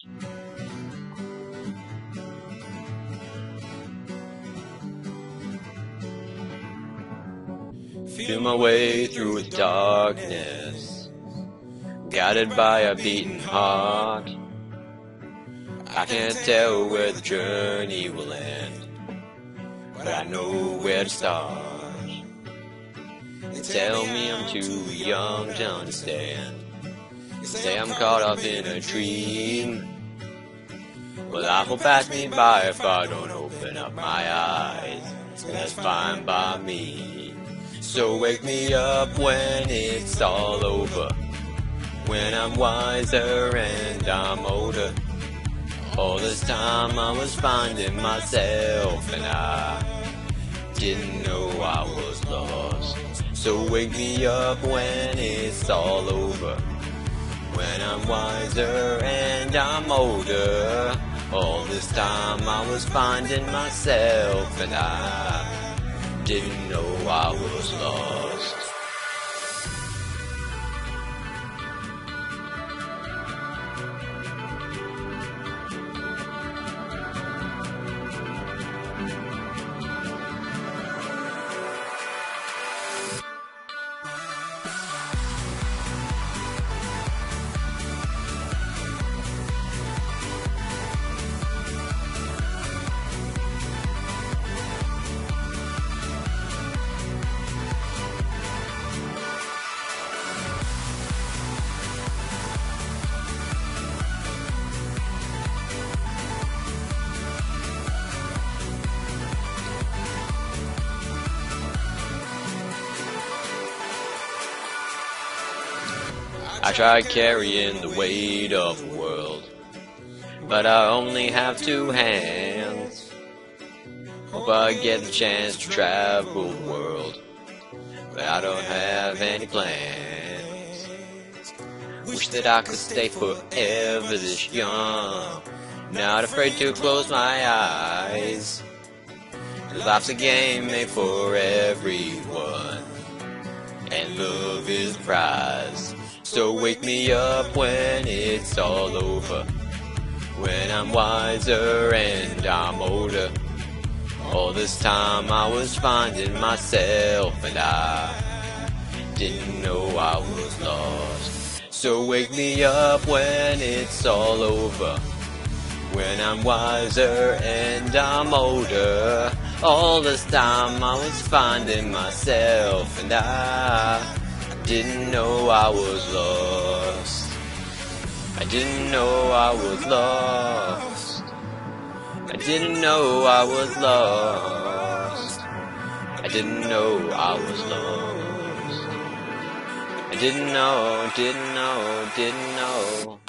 Feel my way through the darkness, guided by a beating heart. I can't tell where the journey will end, but I know where to start. They tell me I'm too young to understand. They say I'm caught up in a dream. Well, life will pass me by if I don't open up my eyes. That's fine by me. So wake me up when it's all over, when I'm wiser and I'm older. All this time I was finding myself and I didn't know I was lost. So wake me up when it's all over, when I'm wiser and I'm older. All this time I was finding myself and I didn't know I was lost. I tried carrying the weight of the world, but I only have two hands. Hope I get the chance to travel the world, but I don't have any plans. Wish that I could stay forever this young, not afraid to close my eyes. 'Cause life's a game made for everyone, and love is the prize. So wake me up when it's all over, when I'm wiser and I'm older. All this time I was finding myself and I didn't know I was lost. So wake me up when it's all over, when I'm wiser and I'm older. All this time I was finding myself and I didn't know I was lost. I didn't know I was lost. I didn't know I was lost. I didn't know I was lost. I didn't know, didn't know, didn't know.